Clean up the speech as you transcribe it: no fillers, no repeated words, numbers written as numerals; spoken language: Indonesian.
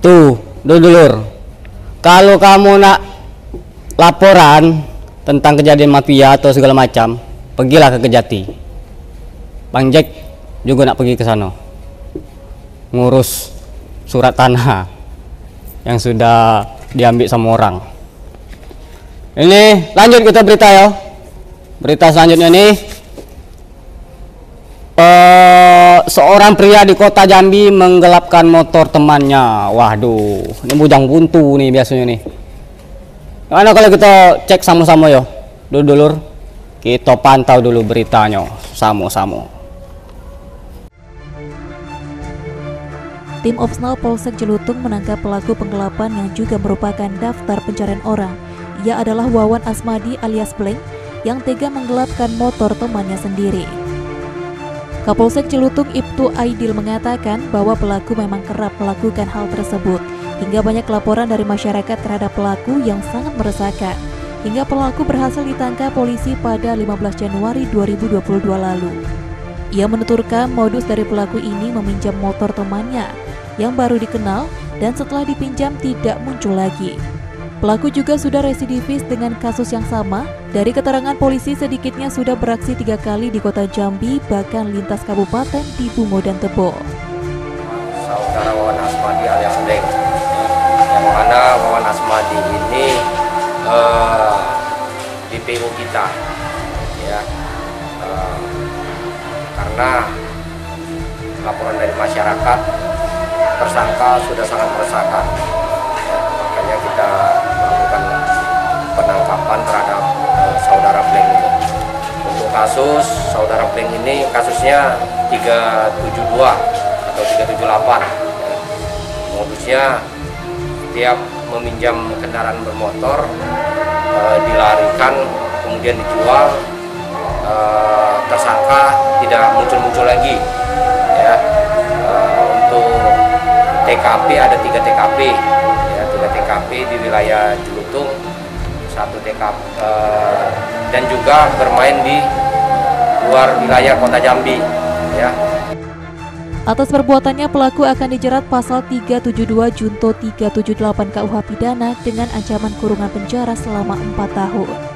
Tuh, dulur, kalau kamu nak laporan tentang kejadian mafia atau segala macam, pergilah ke Kejati. Bang Jack juga nak pergi ke sana, ngurus surat tanah yang sudah diambil sama orang. Ini lanjut kita berita ya. Berita selanjutnya nih, seorang pria di kota Jambi menggelapkan motor temannya. Waduh, ini bujang buntu nih biasanya nih. Gimana kalau kita cek sama-sama ya, dulur, kita pantau dulu beritanya sama-sama. Tim Opsnal Polsek Jelutung menangkap pelaku penggelapan yang juga merupakan daftar pencarian orang. Ia adalah Wawan Asmadi alias Blank yang tega menggelapkan motor temannya sendiri. Kapolsek Jelutung Ibtu Aidil mengatakan bahwa pelaku memang kerap melakukan hal tersebut, hingga banyak laporan dari masyarakat terhadap pelaku yang sangat meresahkan. Hingga pelaku berhasil ditangkap polisi pada 15 Januari 2022 lalu. Ia menuturkan modus dari pelaku ini meminjam motor temannya yang baru dikenal dan setelah dipinjam tidak muncul lagi. Pelaku juga sudah residivis dengan kasus yang sama. Dari keterangan polisi sedikitnya sudah beraksi 3 kali di kota Jambi, bahkan lintas kabupaten di Bungo dan Tebo. Saudara Wawan Asmadi alias Blank, yang mana Wawan Asmadi ini DPO kita, ya, karena laporan dari masyarakat tersangka sudah sangat meresahkan, ya, makanya kita melakukan penangkapan terhadap saudara Blank ini. Untuk kasus saudara Blank ini kasusnya 372 atau 378, ya. Modusnya setiap meminjam kendaraan bermotor, dilarikan kemudian dijual, tersangka tidak muncul-muncul lagi, ya. Untuk TKP ada 3 TKP, ya, 3 TKP di wilayah Jelutung, 1 TKP, dan juga bermain di luar wilayah kota Jambi, ya. Atas perbuatannya pelaku akan dijerat pasal 372 Junto 378 KUH Pidana dengan ancaman kurungan penjara selama 4 tahun.